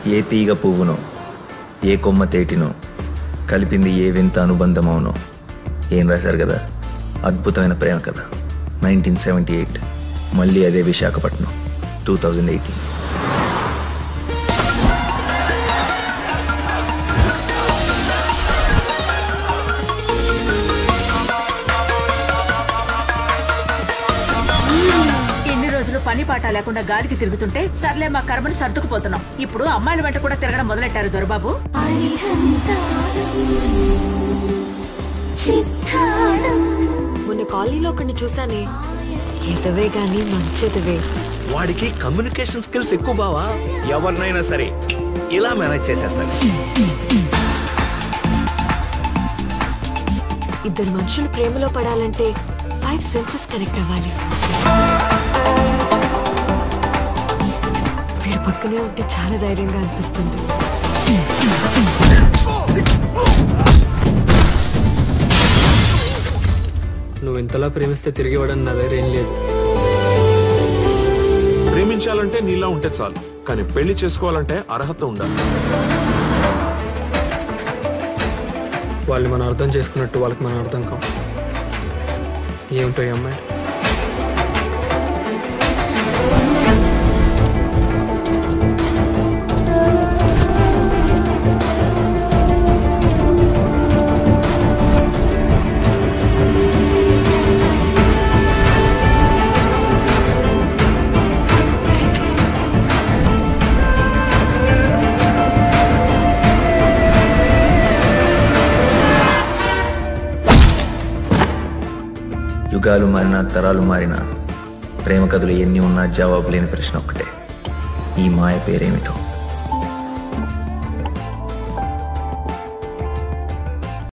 ఏ తీగ పువ్వునో ఏ కొమ్మ తేటినో కలిపింది ఏ వింత అనుబంధమవునో ఏం రాశారు కదా, అద్భుతమైన ప్రేమ కథ. 1978 మళ్ళీ అదే విశాఖపట్నం 2018. పని పాట లేకుండా గాలికి తిరుగుతుంటే సర్లే మా కర్మను సర్దుకుపోతున్నాం. ఇప్పుడు అమ్మాయిల వెంట కూడా తిరగడం మొదలెట్టారు దొరబాబు. మొన్న కాలనీలో ఒకరిని చూసానే, ఎదవే గాని మంచిదవే. వాడికి కమ్యూనికేషన్ స్కిల్స్ ఎక్కువ బావా. ఎవరినైనా సరే ఇలా మేనేజ్ చేసేస్తాడు. ఇద్దరు మనుషులు ప్రేమలో పడాలంటే 5 సెన్సెస్ కనెక్ట్ అవ్వాలి. వీడు పక్కనే ఉంటే చాలా ధైర్యంగా అనిపిస్తుంది. నువ్వు ఇంతలా ప్రేమిస్తే తిరిగి ఇవ్వడం నా దగ్గర ఏం లేదు. ప్రేమించాలంటే నీలా ఉంటే చాలు, కానీ పెళ్లి చేసుకోవాలంటే అర్హత ఉండాలి. వాళ్ళు మనం అర్థం చేసుకున్నట్టు వాళ్ళకి మనం అర్థం కాం. ఏమిటో అమ్మాయి. యుగాలు మారినా తరాలు మారినా ప్రేమ కథలు ఎన్ని ఉన్నా జవాబు లేని ప్రశ్న ఒక్కటే, ఈ మాయ పేరేమిటో.